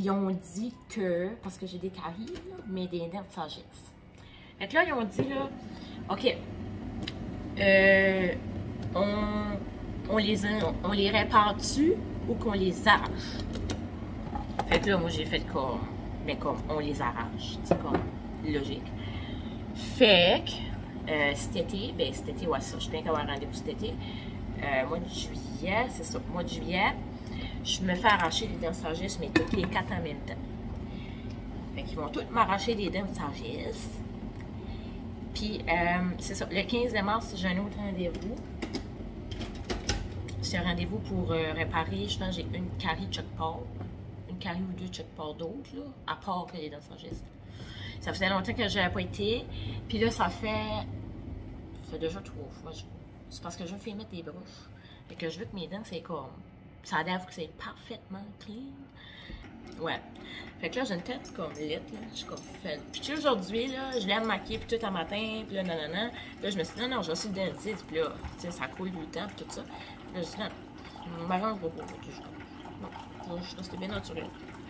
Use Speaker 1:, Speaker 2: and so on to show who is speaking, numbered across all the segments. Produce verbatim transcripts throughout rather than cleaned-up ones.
Speaker 1: ils ont dit que, parce que j'ai des caries, là, mais des dents de sagesse. Fait que là, ils ont dit, là, OK, euh, on, on, les, on, on les répare-tu ou qu'on les arrache? Fait que là, moi, j'ai fait comme, mais comme, on les arrache. C'est comme logique. Fait que, euh, cet été, ben cet été, ouais, ça, je viens d'avoir un rendez-vous cet été. Euh, mois de juillet, c'est ça, mois de juillet, je me fais arracher les dents de sagesse, mais toutes les quatre en même temps. Fait qu'ils vont toutes m'arracher les dents de sagesse. Puis, euh, c'est ça, le quinze mars, j'ai un autre rendez-vous. C'est un rendez-vous pour euh, réparer, je pense que j'ai une carie de chaque part. Une carie ou deux de chaque part d'autres, là, à part que les dents de sagesse. Ça faisait longtemps que je n'avais pas été. Puis là, ça fait, ça fait déjà trois fois. C'est parce que je veux faire mettre des broches. Fait que je veux que mes dents, c'est comme, ça a l'air que c'est parfaitement clean. Ouais. Fait que là, j'ai une tête comme lit, là. Je suis comme faite. Puis tu sais, aujourd'hui, là, je l'ai maquillée, puis tout un matin, puis là, nanana. Là, je me suis dit, non, non, je vais aussi le dentiste, puis là, tu sais, ça coule du temps, puis tout ça. Puis là, je dis, non, je m'arrange pas pour toujours. Non, je reste bien naturel.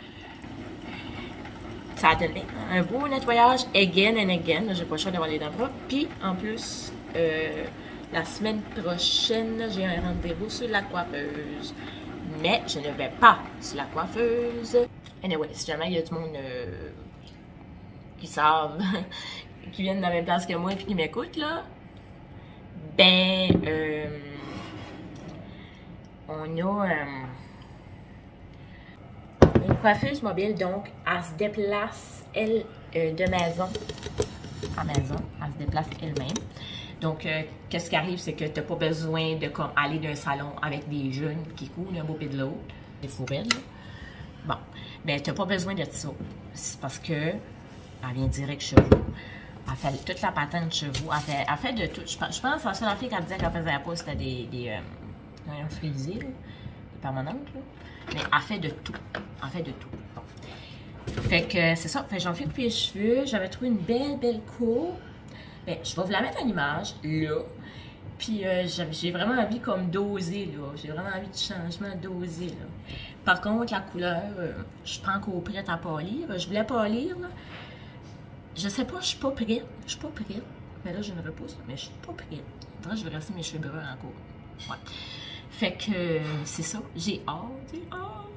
Speaker 1: Ça a donné un beau nettoyage again and again. J'ai pas le choix d'avoir les dents propres. Puis, en plus, euh, la semaine prochaine, j'ai un rendez-vous sur la coiffeuse. Mais je ne vais pas sur la coiffeuse. Anyway, si jamais il y a du monde euh, qui savent, qui viennent de la même place que moi et qui m'écoutent, là, ben, euh, on a euh, une coiffeuse mobile, donc elle se déplace, elle, euh, de maison à maison, elle se déplace elle-même. Donc, euh, qu'est-ce qui arrive, c'est que tu n'as pas besoin de comme, aller d'un salon avec des jeunes qui courent d'un beau pied de l'autre, des fourrelles. Bon, mais tu n'as pas besoin de ça. C'est parce que elle vient direct chez vous. Elle fait toute la patente chez vous. Elle fait, elle fait de tout. Je, je pense que la seule fille qu'elle disait qu'elle faisait pas, c'était des, des euh, frisés, là, des permanentes. Là. Mais elle fait de tout. Elle fait de tout. Bon. Fait que c'est ça. Fait que j'en fais couper les cheveux. J'avais trouvé une belle, belle coupe. Ben, je vais vous la mettre en image, là. Puis euh, j'ai vraiment envie comme d'oser, là. J'ai vraiment envie de changement d'oser, là. Par contre, la couleur, euh, je suis pas encore prête à polir. Je voulais polir, là. Je sais pas, je suis pas prête. Je suis pas prête. Mais là, je me repousse, mais je suis pas prête. Faudrait que je vais rester mes cheveux bruns encore. Ouais. Fait que c'est ça. J'ai hâte, j'ai hâte.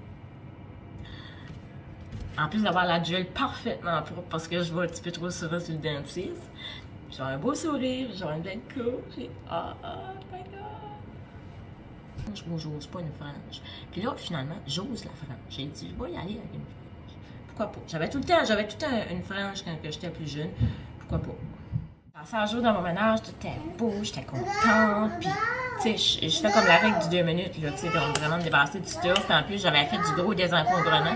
Speaker 1: En plus d'avoir la gel parfaitement propre parce que je vais un petit peu trop souvent sur le dentiste. J'ai un beau sourire, j'ai une belle coupe, j'ai ah, oh my god! Moi, j'ose pas une frange. Puis là, finalement, j'ose la frange. J'ai dit, je vais y aller avec une frange. Pourquoi pas? J'avais tout le temps, j'avais tout le temps une frange quand j'étais plus jeune. Pourquoi pas? Passé un jour dans mon ménage, tout était beau, j'étais contente. Puis, tu sais, je fais comme la règle du deux minutes, là, tu sais, donc vraiment me débarrasser du stuff. Puis en plus, j'avais fait du gros désencombrement.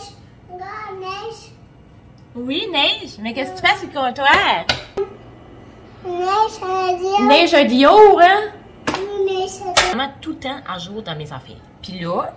Speaker 1: Oui, Neige, mais qu'est-ce que tu fais sur le comptoir?
Speaker 2: Neige à Dior.
Speaker 1: Neige à Dior, hein?
Speaker 2: Neige à Dior.
Speaker 1: Vraiment tout le temps à jour dans mes affaires. Puis là,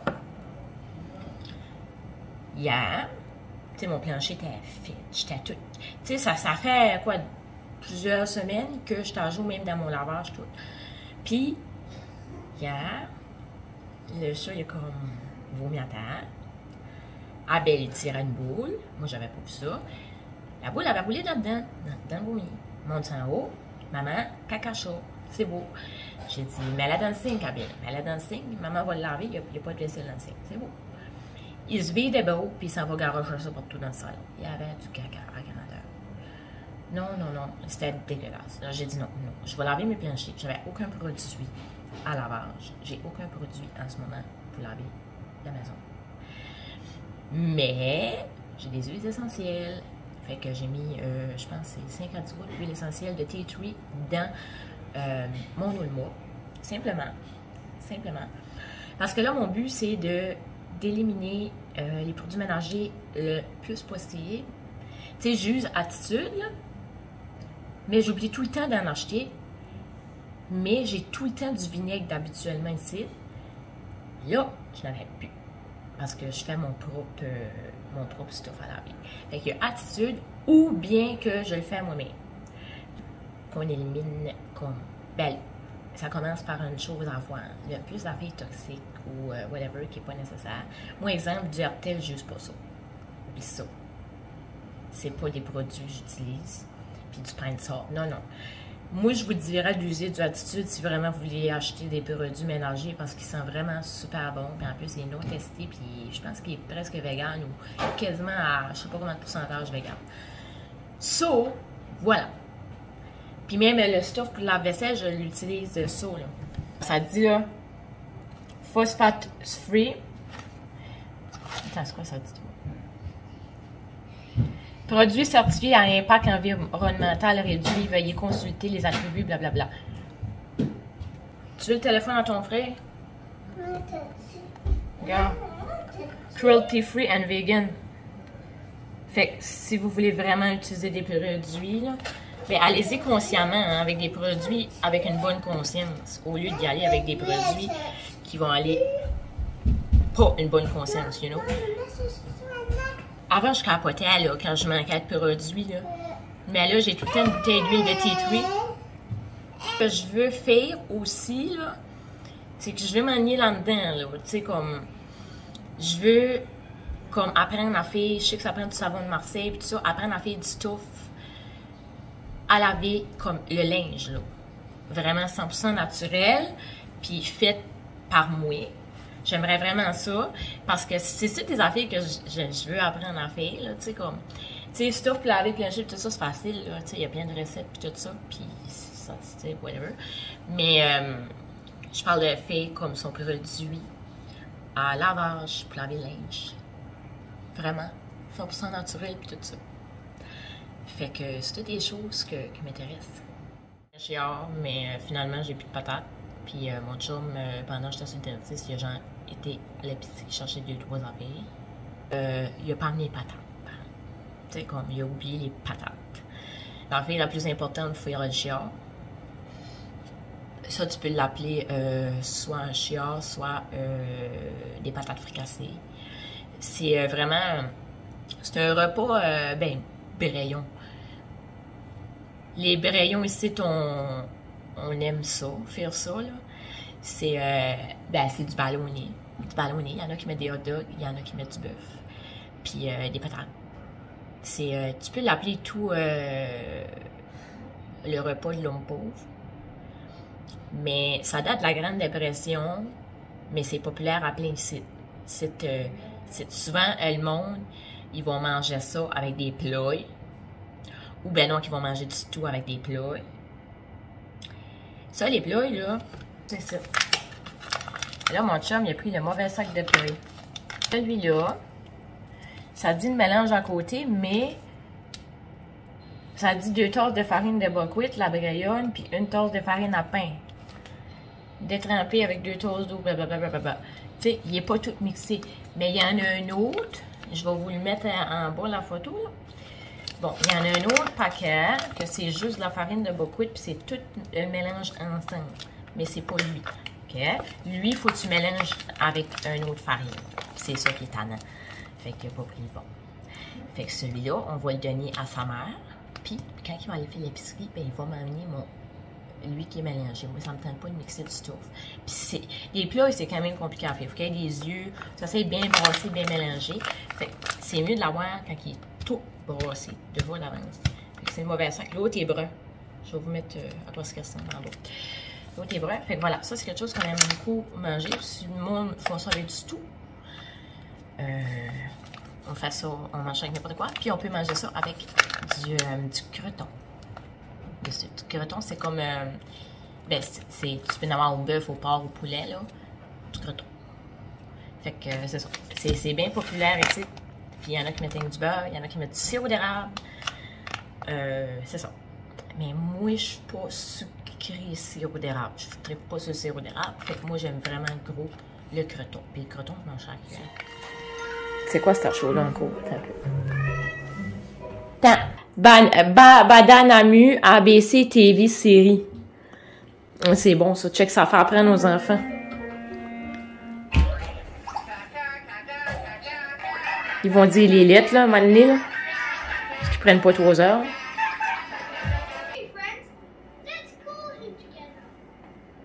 Speaker 1: hier, tu sais, mon plancher était fait. J'étais tout. Tu sais, ça, ça fait quoi, plusieurs semaines que j'étais à jour même dans mon lavage, tout. Puis, hier, le chat, il a comme vomi à terre. Abel, il tirait une boule. Moi, j'avais pas vu ça. La boule avait roulé là-dedans, dans, dans le vomi. Monte en haut. Maman, caca chaud. C'est beau. J'ai dit, mets-la dans le sink, Abel. Mets-la dans le sink. Maman va le laver. Il n'y a, a pas de vaisselle dans le sink. C'est beau. Il se vide beau, puis il s'en va garocher ça partout dans le salon. Il y avait du caca à grandeur. Non, non, non. C'était dégueulasse. J'ai dit non, non. Je vais laver mes planchers. J'avais aucun produit à lavage. J'ai aucun produit en ce moment pour laver la maison. Mais j'ai des huiles essentielles. Fait que j'ai mis, euh, je pense, c'est cinquante gouttes d'huile essentielle de tea tree dans euh, mon eau de mois. Simplement. Simplement. Parce que là, mon but, c'est de d'éliminer euh, les produits ménagers le plus possible. Tu sais, j'use Attitude, là, mais j'oublie tout le temps d'en acheter. Mais j'ai tout le temps du vinaigre d'habituellement ici. Là, je n'en ai plus. Parce que je fais mon propre, euh, mon propre stuff à laver. Fait qu'il y a Attitude ou bien que je le fais à moi-même. Qu'on élimine comme... Ben, ça commence par une chose à voir. Il y a plus d'affaires toxiques ou euh, whatever qui n'est pas nécessaire. Moi, exemple, du Hertel, je n'use pas ça. Oublie ça. C'est pas des produits que j'utilise. Puis du pain de sort. Non, non. Moi, je vous dirais d'user du Attitude si vraiment vous voulez acheter des produits ménagers parce qu'ils sont vraiment super bons. Puis en plus, il est non testé. Puis je pense qu'il est presque vegan ou quasiment à je sais pas combien de pourcentage vegan. So, voilà. Puis même le stuff pour la vaisselle, je l'utilise ça, là. Ça dit là, phosphate free. Attends, c'est quoi ça dit? Produit certifié à impact environnemental réduit. Veuillez consulter les attributs, blablabla. Tu veux le téléphone à ton frère? Regarde. Cruelty free and vegan. Fait que si vous voulez vraiment utiliser des produits, là, ben allez-y consciemment, hein, avec des produits avec une bonne conscience, au lieu d'y aller avec des produits qui vont aller pas une bonne conscience, you know. Avant, je capotais là, quand je manquais de produits. Là. Mais là, j'ai tout le temps une bouteille d'huile de tea tree. Ce que je veux faire aussi, là, c'est que je veux m'ennuyer là-dedans. Là, tu sais, comme. Je veux comme apprendre à faire. Je sais que ça prend du savon de Marseille, puis tout ça. Apprendre à faire du stuff à laver comme le linge. Là. Vraiment cent pour cent naturel, puis fait par moi. J'aimerais vraiment ça, parce que c'est ça des affaires que je, je, je veux apprendre à faire, là, tu sais, comme, tu sais, stuff, puis laver, plancher, tout ça, c'est facile, là, tu sais, il y a plein de recettes, puis tout ça, puis ça, tu sais, whatever. Mais, euh, je parle de faire comme son produit à lavage pour laver le linge. Vraiment, cent pour cent naturel, puis tout ça. Fait que c'est toutes des choses que, qui m'intéressent. J'ai hâte, mais euh, finalement, j'ai plus de patates. Puis euh, mon chum, euh, pendant que j'étais sur le dentiste, il a genre été à l'épicerie chercher deux, trois affaires. Euh, il a pas amené les patates. Tu sais, comme il a oublié les patates. L'affaire la plus importante, il faut faire le chiard. Ça, tu peux l'appeler euh, soit un chiard, soit euh, des patates fricassées. C'est euh, vraiment... C'est un repas, euh, ben, braillon. Les braillons ici, on... On aime ça, faire ça, là. C'est euh, ben, c'est du ballonné. Du ballonné. Il y en a qui mettent des hot dogs, il y en a qui mettent du bœuf. Puis euh, des patates. C'est, euh, tu peux l'appeler tout euh, le repas de l'homme pauvre. Mais ça date de la Grande Dépression, mais c'est populaire à plein sites. C'est, euh, c'est souvent, euh, le monde, ils vont manger ça avec des plats. Ou ben non, qu'ils vont manger du tout avec des plats. Ça, les plats, là, c'est ça. Là, mon chum, il a pris le mauvais sac de plats. Celui-là, ça dit le mélange à côté, mais ça dit deux tasses de farine de buckwheat, la braillonne, puis une tasse de farine à pain. Détrempé avec deux tasses d'eau, blablabla. Tu sais, il n'est pas tout mixé. Mais il y en a un autre, je vais vous le mettre en bas, la photo, là. Bon, il y en a un autre paquet, que c'est juste de la farine de buckwheat, puis c'est tout le mélange ensemble. Mais c'est pas lui, OK? Lui, il faut que tu mélanges avec un autre farine. C'est ça qui est tannant. Fait qu'il n'a pas pris le bon. Fait que celui-là, on va le donner à sa mère. Puis, quand il va aller faire l'épicerie, ben, il va m'amener mon... lui qui est mélangé. Moi, ça me tente pas de mixer du stuff. Puis, c'est... les plats, c'est quand même compliqué à faire. Il faut qu'il y ait des yeux. Ça, c'est bien brassé, bien mélangé. Fait que c'est mieux de l'avoir quand il est tout brassé, de voir l'avance. C'est le mauvais sac. L'autre est brun. Je vais vous mettre euh, à quoi ce qu'il ressemble en bas. L'autre est brun. Fait que voilà, ça c'est quelque chose qu'on aime beaucoup manger. Si le monde fait ça avec du tout, euh, on fait ça, on mange avec n'importe quoi. Puis on peut manger ça avec du, euh, du croton. Du, du croton, c'est comme... Euh, ben, c'est, tu peux en avoir au bœuf, au porc, au poulet, là. Du croton. Fait que euh, c'est ça. C'est, c'est bien populaire ici. Puis il y en a qui mettent du beurre, il y en a qui mettent du sirop d'érable. Euh, c'est ça. Mais moi, je suis pas sucrée sirop d'érable. Je ne tripe pas sur le sirop d'érable. Fait que moi, j'aime vraiment gros le croton. Puis le croton, je mange chaque cuillère. C'est quoi cette chose-là encore? Attends. Ban, ba, Badanamu A B C T V série. C'est bon, ça. Check, ça fait apprendre aux enfants. Ils vont dire les lettres, là, à un moment donné, là. Parce qu'ils prennent pas trois heures.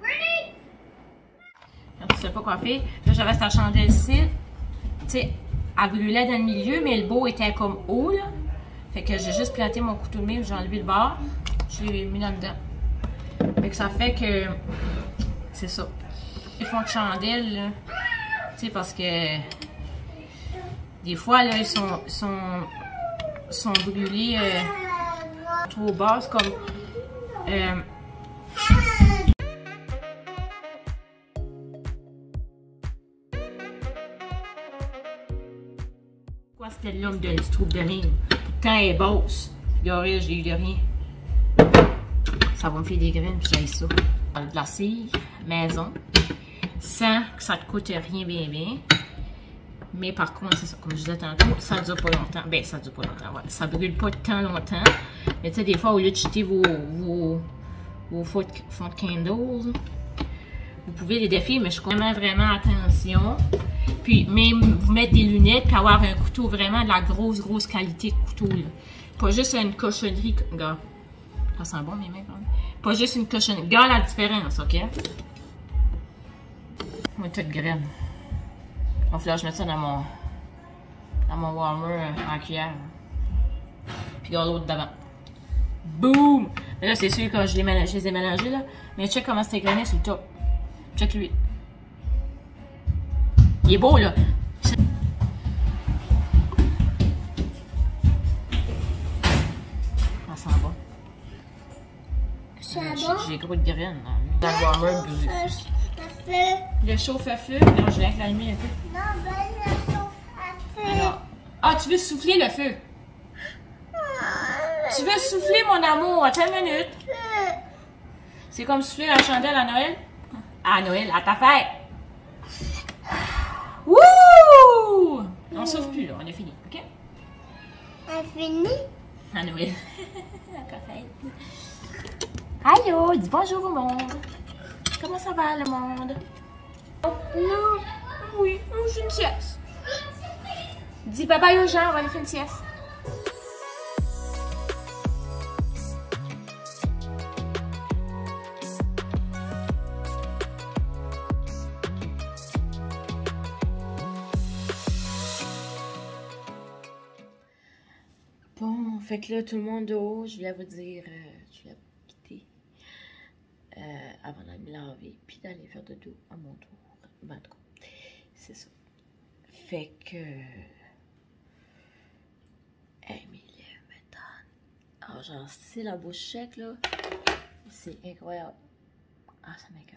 Speaker 1: Quand tu sais pas quoi faire, là, j'avais sa chandelle ici. Tu sais, elle brûlait dans le milieu, mais le beau était comme haut, là. Fait que j'ai juste planté mon couteau de main, j'ai enlevé le bord, je l'ai mis là-dedans. Fait que ça fait que, c'est ça. Ils font de chandelle, là. Tu sais, parce que, des fois, là, ils sont, sont, sont brûlés euh, trop bas, c'est comme... Euh, Pourquoi c'était l'homme de tu trouves de rien? Quand elle est basse, regardez, j'ai eu de rien. Ça va me faire des graines, puis j'ai ça. De la cire, maison, sans que ça te coûte rien, bien, bien. Mais par contre, c'est ça, comme je disais tantôt, ça dure pas longtemps. Ben, ça dure pas longtemps, ouais. Ça brûle pas tant longtemps. Mais tu sais, des fois, au lieu de jeter vos, vos, vos fonds de candles, vous pouvez les défier, mais je fais vraiment, vraiment attention. Puis même vous mettre des lunettes, puis avoir un couteau vraiment de la grosse, grosse qualité de couteau, là. Pas juste une cochonnerie, gars. Ça sent bon, mes mains, quand même. Pas juste une cochonnerie. Regarde la différence, ok? Moi, toute graine. Il va falloir que je mette ça dans mon, dans mon warmer en cuillère. Puis regarde l'autre d'avant. Boum! Mais là, c'est sûr que je les, mélange, je les ai mélangés, là. Mais check comment c'est égrené sur le top. Check lui. Il est beau, là. Ça sent bon.
Speaker 2: Ça
Speaker 1: Euh,
Speaker 2: va?
Speaker 1: J'ai gros de graines, là. Dans le warmer, brûlé.
Speaker 2: Feu.
Speaker 1: Le chauffe à feu. Non, je vais l'allumer un peu.
Speaker 2: Non, ben, le chauffe à feu.
Speaker 1: Alors. Ah, tu veux souffler le feu? Tu veux souffler, mon amour? Attends une minute. C'est comme souffler la chandelle à Noël? À Noël, à ta fête. Wouh! On souffle plus, là. On a fini, OK?
Speaker 2: On a fini?
Speaker 1: À Noël. À ta fête. Allô, dis bonjour au monde. Comment ça va, le monde?
Speaker 2: Non.
Speaker 1: Oui, on fait une sieste. Dis bye bye aux gens, on va aller faire une sieste. Bon, fait que là, tout le monde dehors, je voulais vous dire, euh, je voulais vous quitter euh, avant d'aller me laver, puis d'aller faire de dos à mon tour. Ben, en tout cas, c'est ça. Fait que... Hey, mais les m'étonne. Ah, genre, c'est la bouche sec, là. C'est incroyable. Ah, ça m'écoeure.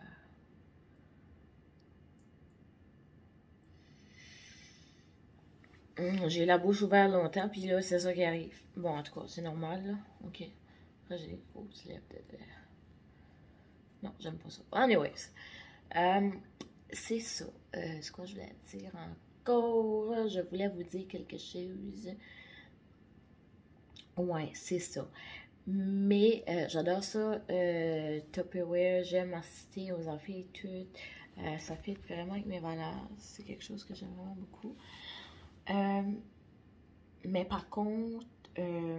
Speaker 1: Hum, j'ai la bouche ouverte longtemps, puis là, c'est ça qui arrive. Bon, en tout cas, c'est normal, là. OK. Là, j'ai des grosses lèvres de... Non, j'aime pas ça. Anyways. Euh, c'est ça. Euh, c'est quoi je voulais dire encore? Je voulais vous dire quelque chose. Ouais, c'est ça. Mais euh, j'adore ça. Euh, Tupperware, j'aime assister aux affaires et tout. Euh, ça fait vraiment avec mes valeurs. C'est quelque chose que j'aime vraiment beaucoup. Euh, mais par contre, euh,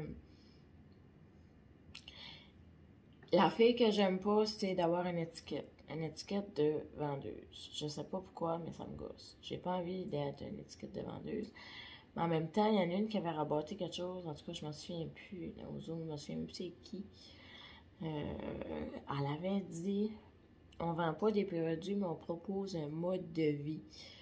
Speaker 1: l'affaire que j'aime pas, c'est d'avoir une étiquette. Une étiquette de vendeuse. Je sais pas pourquoi, mais ça me gosse. J'ai pas envie d'être une étiquette de vendeuse. Mais en même temps, il y en a une qui avait rabatté quelque chose. En tout cas, je m'en souviens plus. Au Zoom, je me souviens plus c'est qui. Euh, elle avait dit, on vend pas des produits, mais on propose un mode de vie.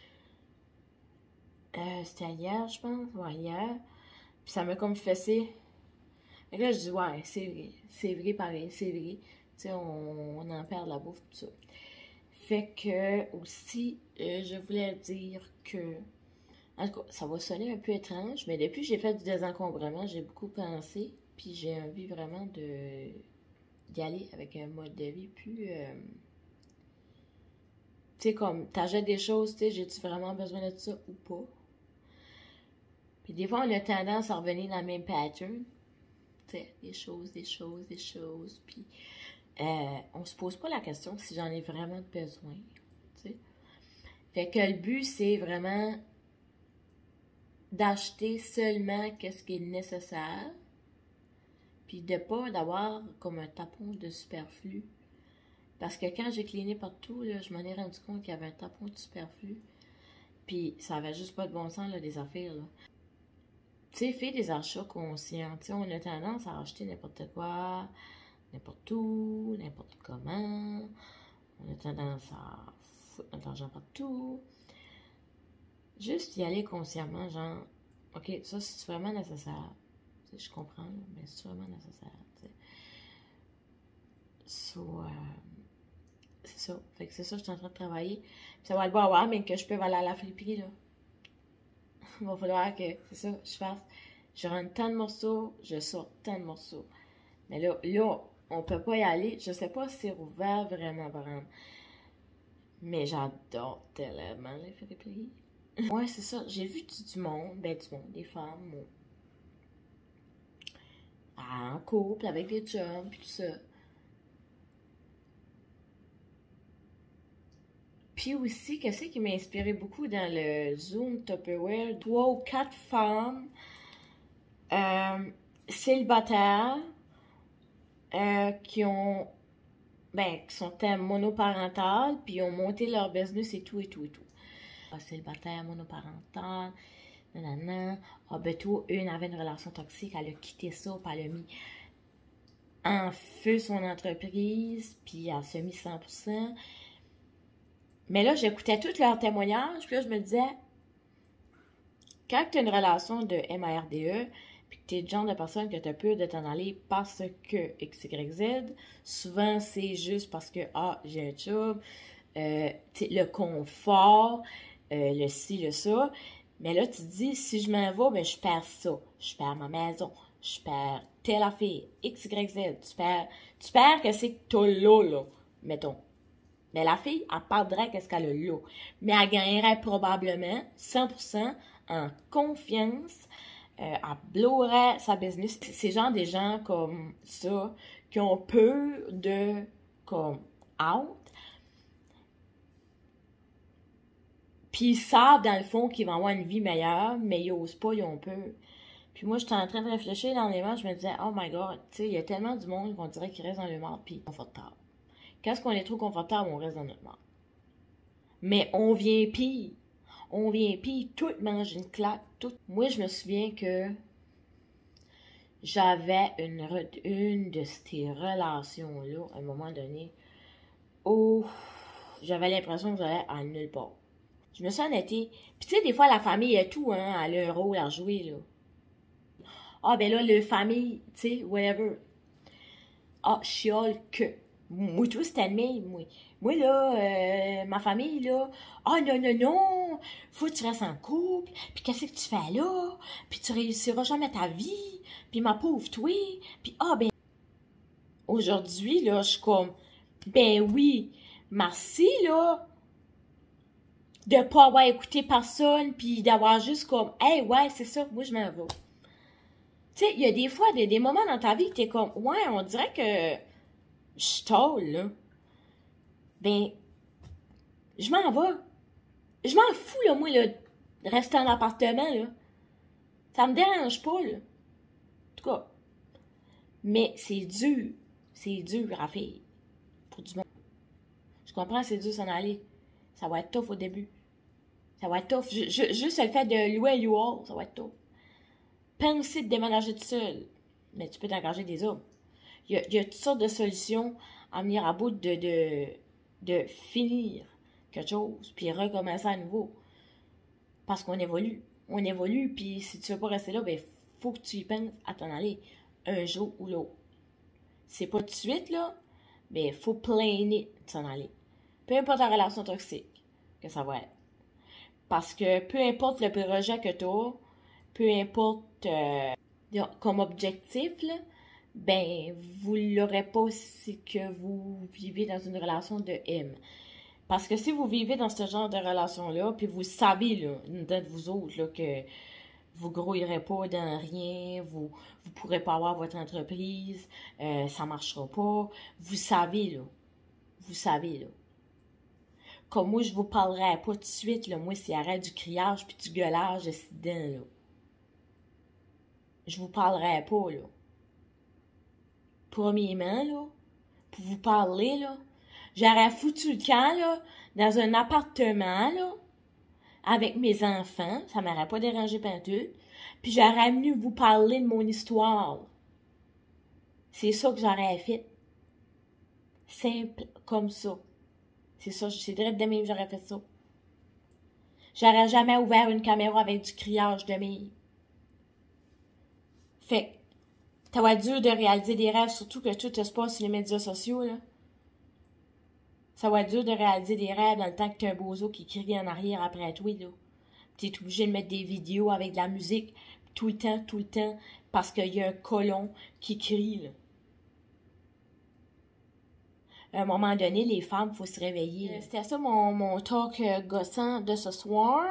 Speaker 1: Euh, C'était hier, je pense. Ouais, hier. Puis ça m'a comme fessé. Et là, je dis, ouais, c'est vrai. C'est vrai, pareil, c'est vrai. Tu sais, on, on en perd de la bouffe, tout ça. Fait que, aussi, euh, je voulais dire que... En tout cas, ça va sonner un peu étrange, mais depuis que j'ai fait du désencombrement, j'ai beaucoup pensé. Puis j'ai envie vraiment de d'y aller avec un mode de vie plus... Euh, tu sais, comme, t'achètes des choses, tu sais, j'ai-tu vraiment besoin de ça ou pas? Puis des fois, on a tendance à revenir dans le même pattern. Tu sais, des choses, des choses, des choses. Puis euh, on se pose pas la question si j'en ai vraiment besoin. Tu sais. Fait que le but, c'est vraiment d'acheter seulement qu'est-ce qui est nécessaire. Puis de pas d'avoir comme un tapon de superflu. Parce que quand j'ai cleané partout, là, je m'en ai rendu compte qu'il y avait un tapon de superflu. Puis ça avait juste pas de bon sens, là, des affaires, là. Tu sais, fais des achats conscients. Tu sais, on a tendance à acheter n'importe quoi, n'importe où, n'importe comment. On a tendance à foutre notre argent partout. Juste y aller consciemment, genre, OK, ça, c'est vraiment nécessaire. Tu sais, je comprends, là, mais c'est vraiment nécessaire, tu sais. So, euh, c'est ça. Fait que c'est ça, je suis en train de travailler. Puis ça va être beau à voir, mais que je peux aller à la friperie, là. Il va falloir que, c'est ça, je fasse. Je rentre tant de morceaux, je sors tant de morceaux. Mais là, là, on peut pas y aller. Je sais pas si c'est ouvert vraiment, par exemple. Mais j'adore tellement les friperies. Ouais, c'est ça. J'ai vu du, du monde, ben du monde, des femmes, bon, en couple, avec des chums, puis tout ça. Puis aussi, qu'est-ce qui m'a inspiré beaucoup dans le Zoom Tupperware? Trois ou quatre femmes euh, célibataires euh, qui ont, ben, qui sont monoparentales, puis ont monté leur business et tout, et tout, et tout. Ah, célibataire, monoparentale, nanana. Ah, ben, tout, une avait une relation toxique, elle a quitté ça, puis elle a mis en feu son entreprise, puis elle s'est mis cent pour cent. Mais là, j'écoutais tous leurs témoignages, puis là, je me disais, quand tu as une relation de M A R D E, puis que tu es le genre de personne que tu as peur de t'en aller parce que X Y Z, souvent, c'est juste parce que, ah, j'ai un job, euh, le confort, euh, le ci, le ça. Mais là, tu te dis, si je m'en vais, ben, je perds ça. Je perds ma maison, je perds telle affaire, X Y Z. Tu perds, tu perds que c'est que t'as là, là, mettons. Mais la fille, elle perdrait qu'est-ce qu'elle a là. Mais elle gagnerait probablement cent pour cent en confiance. Euh, elle blowerait sa business. C'est genre des gens comme ça qui ont peu de comme out. Puis ils savent dans le fond qu'ils vont avoir une vie meilleure, mais ils osent pas, ils ont peur. Puis moi, j'étais en train de réfléchir dans les mains, je me disais, oh my god, tu sais, il y a tellement du monde qu'on dirait qu'ils restent dans le marde, puis confortable. Quand on est trop confortable, on reste dans notre marde. Mais on vient pire. On vient pire, tout mange une claque, tout. Moi, je me souviens que j'avais une, une de ces relations-là, à un moment donné, où j'avais l'impression que j'allais à nulle part. Je me suis honnêtée. Puis tu sais, des fois, la famille a tout, hein, elle a un rôle à jouer, là. Ah, ben là, la famille, tu sais, whatever. Ah, chiole que. Moi, tout, c'était le même, moi. Moi, là, euh, ma famille, là, ah, non, non, non, faut que tu restes en couple, puis qu'est-ce que tu fais là, puis tu réussiras jamais ta vie, puis ma pauvre toi, puis ah, ben, aujourd'hui, là, je suis comme, ben oui, merci, là, de pas avoir écouté personne, puis d'avoir juste comme, hey, ouais, c'est ça, moi, je m'en vais. Tu sais, il y a des fois, des, des moments dans ta vie que t'es comme, ouais, on dirait que je tôle, là. Ben, je m'en vais. Je m'en fous, là, moi, là, de rester en appartement, là. Ça me dérange pas, là. En tout cas. Mais c'est dur. C'est dur à faire. Pour du monde. Je comprends, c'est dur s'en aller. Ça va être tough au début. Ça va être tough. Je, je, juste le fait de louer un U-Haul, ça va être tough. Penser de déménager tout seul. Mais tu peux t'engager des hommes. Il y a, il y a toutes sortes de solutions à venir à bout de, de, de finir quelque chose, puis recommencer à nouveau. Parce qu'on évolue. On évolue, puis si tu veux pas rester là, ben, faut que tu y penses à t'en aller un jour ou l'autre. C'est pas tout de suite, là, mais faut planer de s'en aller. Peu importe la relation toxique que ça va être. Parce que peu importe le projet que tu as, peu importe euh, comme objectif, là, ben, vous l'aurez pas si que vous vivez dans une relation de M. Parce que si vous vivez dans ce genre de relation-là, puis vous savez, là, de vous autres, là, que vous grouillerez pas dans rien, vous vous pourrez pas avoir votre entreprise, euh, ça marchera pas, vous savez, là. Vous savez, là. Comme moi, je vous parlerai pas tout de suite, là. Moi, s'il arrête du criage puis du gueulage de dedans, là. Je vous parlerai pas, là. Premièrement, là, pour vous parler, là, j'aurais foutu le camp, là, dans un appartement, là, avec mes enfants. Ça m'aurait pas dérangé pantoute. Puis j'aurais venu vous parler de mon histoire. C'est ça que j'aurais fait. Simple comme ça. C'est ça, c'est direct de même que j'aurais fait ça. J'aurais jamais ouvert une caméra avec du criage de mes. Fait que, ça va être dur de réaliser des rêves, surtout que tout se passe sur les médias sociaux, là. Ça va être dur de réaliser des rêves dans le temps que t'as un bozo qui crie en arrière après toi, là. T'es obligé de mettre des vidéos avec de la musique tout le temps, tout le temps, parce qu'il y a un colon qui crie, là. À un moment donné, les femmes, il faut se réveiller. C'était ça mon, mon talk euh, gossant de ce soir.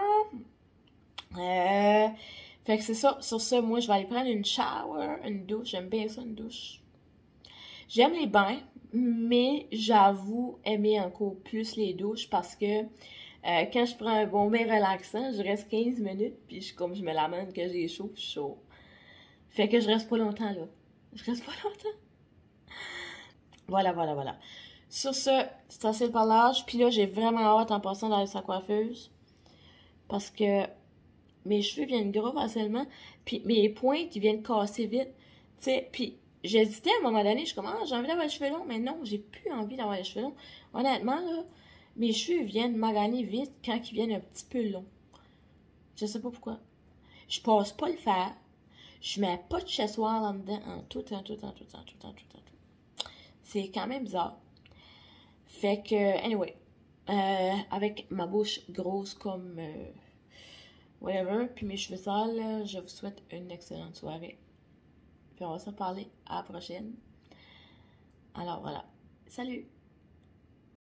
Speaker 1: Euh, fait que c'est ça. Sur ça, moi, je vais aller prendre une shower, une douche. J'aime bien ça, une douche. J'aime les bains, mais j'avoue aimer encore plus les douches parce que euh, quand je prends un bon bain relaxant, je reste quinze minutes, puis je, comme je me l'amène que j'ai chaud, puis je suis chaud. Fait que je reste pas longtemps, là. Je reste pas longtemps. Voilà, voilà, voilà. Sur ce, c'est assez le parlage. Puis là, j'ai vraiment hâte en passant d'aller sa coiffeuse. Parce que mes cheveux viennent gros facilement. Puis mes pointes, ils viennent casser vite. Tu sais, puis j'hésitais à un moment donné. Je suis comme, ah, j'ai envie d'avoir les cheveux longs. Mais non, j'ai plus envie d'avoir les cheveux longs. Honnêtement, là, mes cheveux viennent maganer vite quand ils viennent un petit peu longs. Je sais pas pourquoi. Je passe pas le fer. Je mets pas de chessoir là-dedans en tout, en tout, en tout, en tout, en tout, en tout. C'est quand même bizarre. Fait que, anyway, euh, avec ma bouche grosse comme euh, whatever, puis mes cheveux sales, je vous souhaite une excellente soirée. Puis on va se parler à la prochaine. Alors voilà, salut!